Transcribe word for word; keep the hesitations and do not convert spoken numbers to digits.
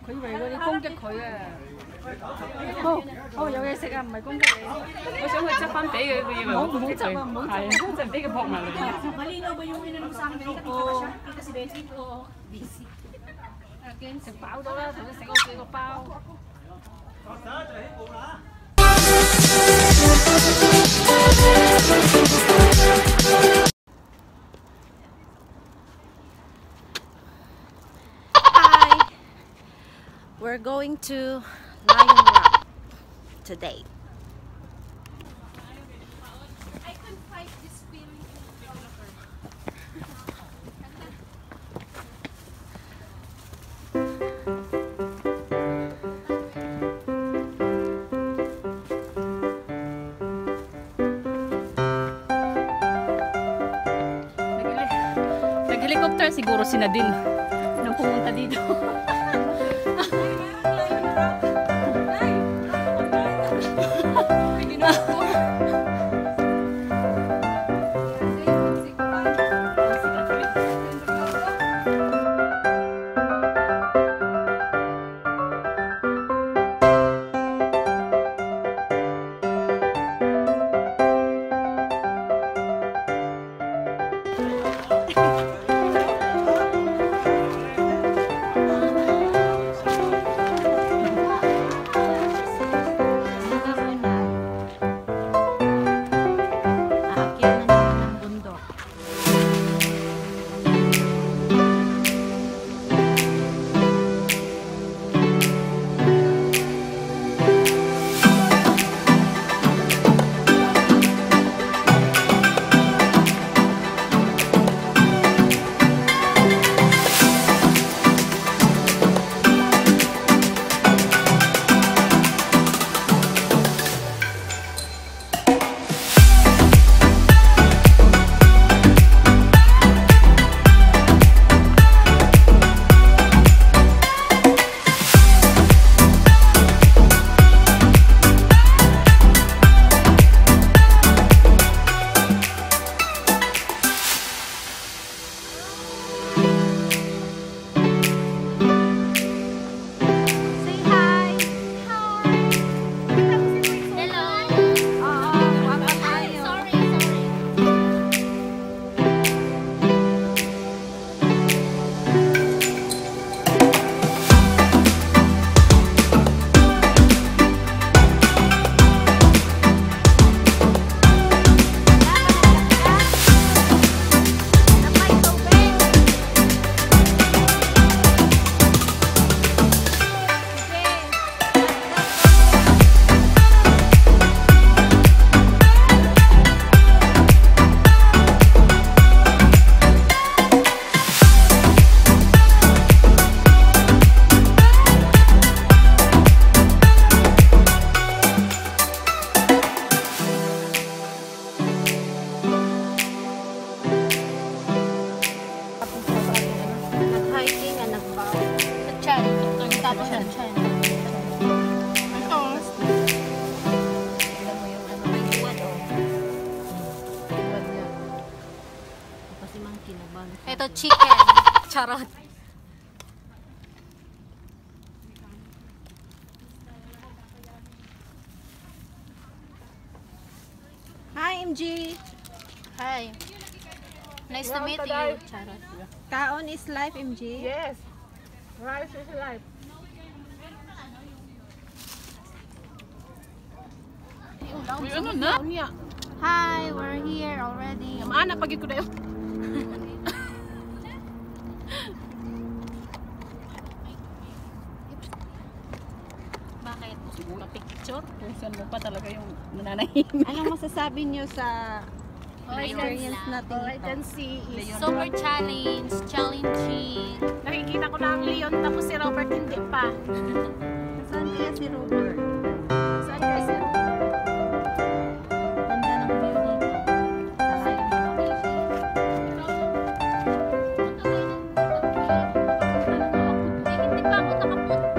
佢以為嗰啲攻擊佢啊！好，好有嘢食啊，唔係攻擊你。我想去執翻俾佢，佢以為我唔好執啊，唔好執。係，就俾佢撲埋嚟。Malinaw ba yung inanong sa amin kanina pa siya? Kita si Bessie ko. Busy. Again, 食飽咗啦，頭先食咗幾個包。 We're going to Lion Rock today. I can fight this feeling in all of her. Nag-helicopter siguro si Nadine nang pumunta dito. Ito chicken. Charot. Hi, M G. Hi. Nice to meet you. Charot. Kaon is life, M G. Yes. Rice is life. Uy, ano na? Hi, we're here already. Maana pag ko na yun. Bakit? Siguro picture. Kung saan mo pa talaga yung nananahimik. Anong masasabi niyo sa experience natin All I ito? can see is super challenge, challenging. Nakikita ko na ang Leon tapos si Robert hindi pa. Saan kaya si Robert? Saan kaya si Robert? Ganda ng view dito. Sa Lion Rock. Hindi pa ako nakapunta.